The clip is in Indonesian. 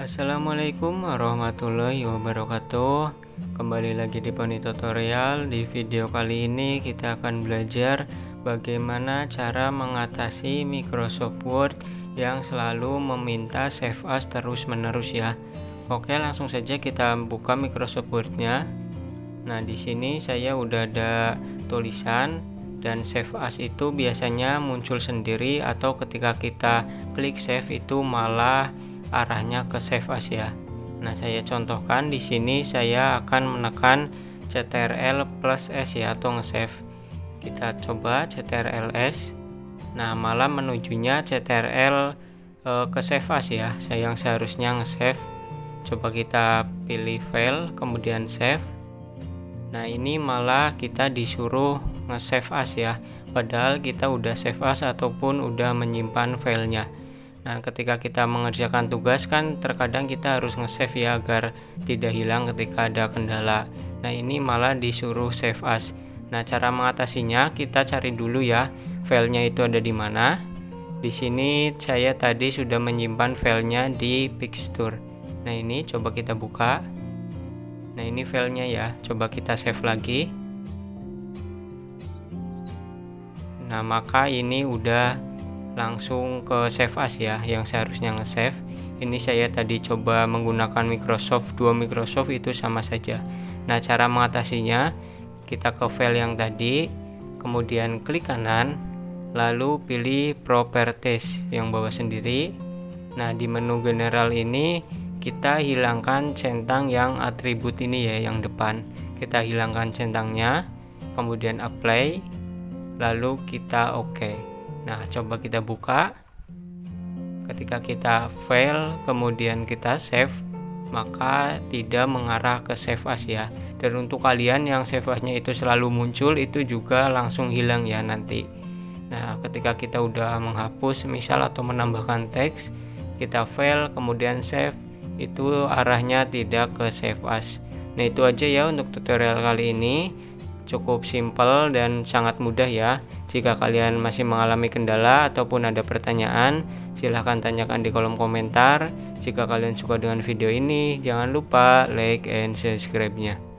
Assalamualaikum warahmatullahi wabarakatuh. Kembali lagi di Poni Tutorial. Di video kali ini kita akan belajar bagaimana cara mengatasi Microsoft Word yang selalu meminta save as terus-menerus ya. Oke, langsung saja kita buka Microsoft Word-nya. Nah, di sini saya udah ada tulisan, dan save as itu biasanya muncul sendiri atau ketika kita klik save itu malah arahnya ke save as ya. Nah, saya contohkan di sini saya akan menekan Ctrl plus S ya, atau nge-save. Kita coba Ctrl S. Nah, malah menujunya Ctrl ke save as ya. Saya yang seharusnya nge-save. Coba kita pilih file kemudian save. Nah, ini malah kita disuruh nge-save as ya. Padahal kita udah save as ataupun udah menyimpan filenya. Nah, ketika kita mengerjakan tugas kan terkadang kita harus nge-save ya agar tidak hilang ketika ada kendala. Nah, ini malah disuruh save as. Nah, cara mengatasinya kita cari dulu ya filenya itu ada di mana. Di sini saya tadi sudah menyimpan filenya di Pixture. Nah, ini coba kita buka. Nah, ini filenya ya. Coba kita save lagi. Nah, maka ini udah langsung ke save as ya, yang seharusnya nge-save. Ini saya tadi coba menggunakan Microsoft itu sama saja. Nah, cara mengatasinya kita ke file yang tadi, kemudian klik kanan, lalu pilih properties yang bawah sendiri. Nah, di menu general ini kita hilangkan centang yang atribut ini ya, yang depan. Kita hilangkan centangnya, kemudian apply, lalu kita oke. Nah, coba kita buka. Ketika kita file kemudian kita save, maka tidak mengarah ke save as ya. Dan untuk kalian yang save as-nya itu selalu muncul, itu juga langsung hilang ya nanti. Nah, ketika kita udah menghapus misal atau menambahkan teks, kita file kemudian save, itu arahnya tidak ke save as. Nah, itu aja ya untuk tutorial kali ini. Cukup simpel dan sangat mudah ya. Jika kalian masih mengalami kendala ataupun ada pertanyaan, silahkan tanyakan di kolom komentar. Jika kalian suka dengan video ini, jangan lupa like and subscribe-nya.